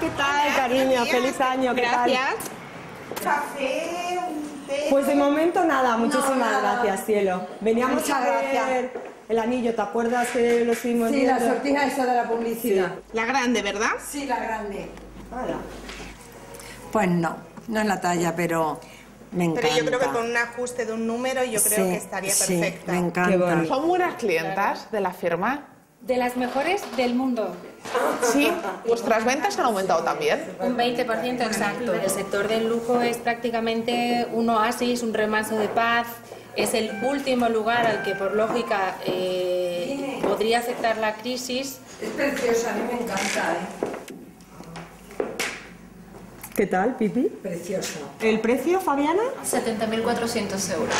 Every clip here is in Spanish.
¿qué tal, cariño? Feliz año, ¿qué tal? Gracias. Café, un té. Pues de momento nada, muchísimas gracias, cielo. Veníamos Muchas a ver gracias. el anillo, ¿te acuerdas que lo estuvimos Sí, viendo? la sortija esa de la publicidad. La grande, ¿verdad? Sí, la grande. Hala. Pues no es la talla, pero me encanta. Pero yo creo que con un ajuste de un número yo creo que estaría perfecta. Me Qué encanta. bonito. ¿Son buenas clientas de la firma? De las mejores del mundo. Sí. ¿Vuestras ventas han aumentado también? Un 20% exacto. El sector del lujo es prácticamente un oasis, un remanso de paz. Es el último lugar al que por lógica podría afectar la crisis. Es preciosa, a mí me encanta, ¿Qué tal, Pipi? Preciosa. ¿El precio, Fabiana? 70.400 euros.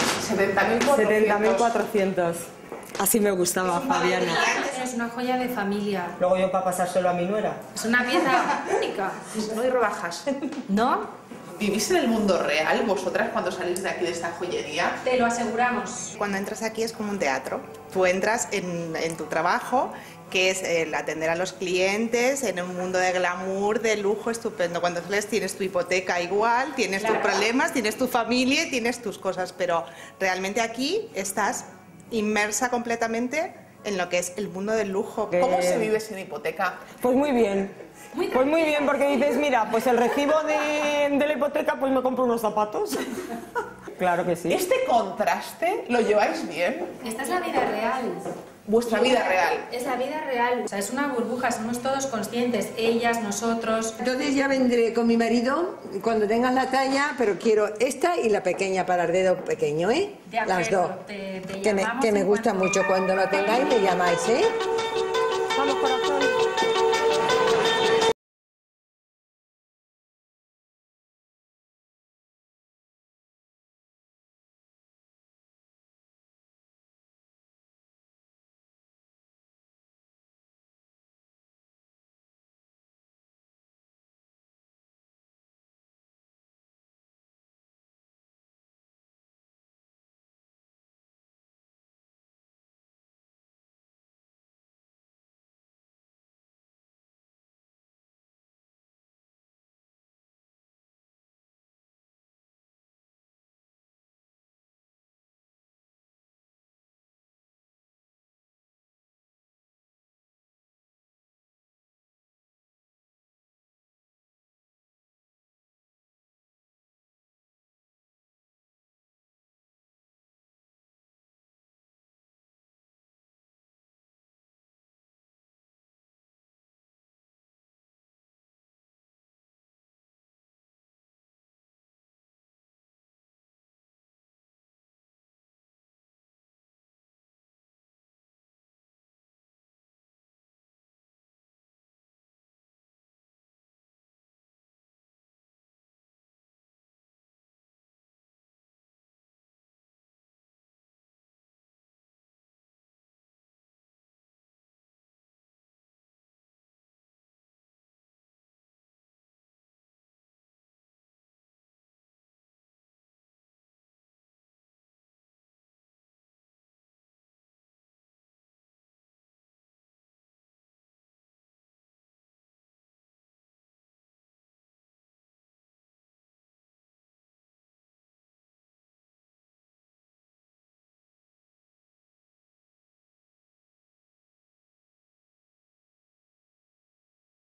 70.400. Así me gustaba, Fabiana. Es una joya de familia. Luego yo para pasárselo a mi nuera. Es una pieza única. No hay rebajas. ¿No? ¿Vivís en el mundo real vosotras cuando salís de aquí de esta joyería? Te lo aseguramos. Cuando entras aquí es como un teatro. Tú entras en tu trabajo, que es el atender a los clientes, en un mundo de glamour, de lujo estupendo. Cuando sales tienes tu hipoteca igual, tienes tus problemas, tienes tu familia y tienes tus cosas, pero realmente aquí estás inmersa completamente en lo que es el mundo del lujo. ¿Cómo se vive sin hipoteca? Pues muy bien. Pues muy bien, porque dices, mira, pues el recibo de la hipoteca, pues me compro unos zapatos. Claro que sí. ¿Este contraste lo lleváis bien? Esta es la vida real. Vuestra vida real. Es la vida real. O sea, es una burbuja, somos todos conscientes. Ellas, nosotros. Entonces ya vendré con mi marido cuando tengan la talla, pero quiero esta y la pequeña para el dedo pequeño, ¿eh? De acuerdo, Las dos. te Que llamamos me en gusta cuanto- mucho. Cuando lo tengáis me llamáis, ¿eh? Vamos, corazón.